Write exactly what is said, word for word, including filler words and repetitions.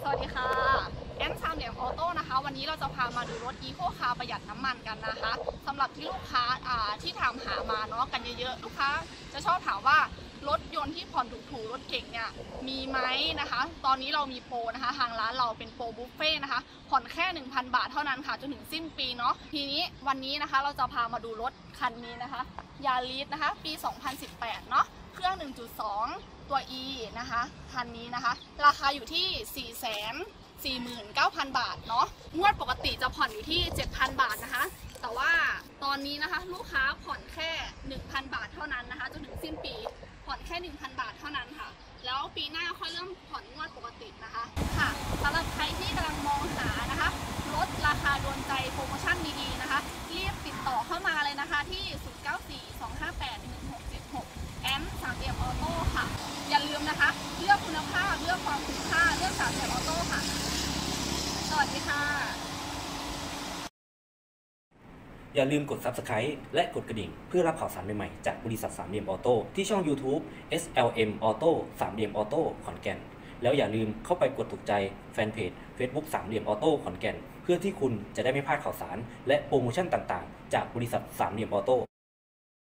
วัสดีค่ะแอมสามเหลี่ยมออโต้นะคะวันนี้เราจะพามาดูรถอีโคคาร์ประหยัดน้ำมันกันนะคะสำหรับที่ลูกค้าที่ถามหามาเนาะกันเยอะๆลูกค้าจะชอบถามว่ารถยนต์ที่ผ่อนถูกๆรถเก่งเนี่ยมีไหมนะคะตอนนี้เรามีโปรนะคะทางร้านเราเป็นโปรบุฟเฟ่นะคะผ่อนแค่ หนึ่งพัน บาทเท่านั้นค่ะจนถึงสิ้นปีเนาะทีนี้วันนี้นะคะเราจะพามาดูรถคันนี้นะคะยาริสนะคะปี สองพันสิบแปด เนาะเครื่อง หนึ่งจุดสอง ตัว E นะคะคันนี้นะคะราคาอยู่ที่ สี่แสนสี่หมื่นเก้าพัน บาทเนาะงวดปกติจะผ่อนอยู่ที่ เจ็ดพัน บาทนะคะแต่ว่าตอนนี้นะคะลูกค้าผ่อนแค่ หนึ่งพัน บาทเท่านั้นนะคะจนถึงสิ้นปีผ่อนแค่ หนึ่งพัน บาทเท่านั้นค่ะแล้วปีหน้าค่อยเริ่มผ่อนงวดปกตินะคะค่ะสำหรับใครที่กำลังมองหานะคะลดราคาโดนใจโปรโมชั่นดีๆนะคะรีบติดต่อเข้ามาเลยนะคะที่ ศูนย์ เก้า สี่ สอง ห้า แปด หนึ่ง หก เจ็ด หก แอมสามเหลี่ยมออโต้ค่ะอย่าลืมนะคะเลือกคุณภาพเลือกความคุ้มค่าเลือกสามเหลี่ยมออโต้ค่ะสวัสดีค่ะอย่าลืมกด ซับสไครบ์ และกดกระดิ่งเพื่อรับข่าวสารใหม่ๆจากบริษัทสามเหลี่ยมออโต้ที่ช่อง ยูทูบ เอส แอล เอ็ม Auto สามเหลี่ยมออโต้ขอนแก่นแล้วอย่าลืมเข้าไปกดถูกใจแฟนเพจ Facebook สามเหลี่ยมออโต้ขอนแก่นเพื่อที่คุณจะได้ไม่พลาดข่าวสารและโปรโมชั่นต่างๆจากบริษัทสามเหลี่ยมออโต้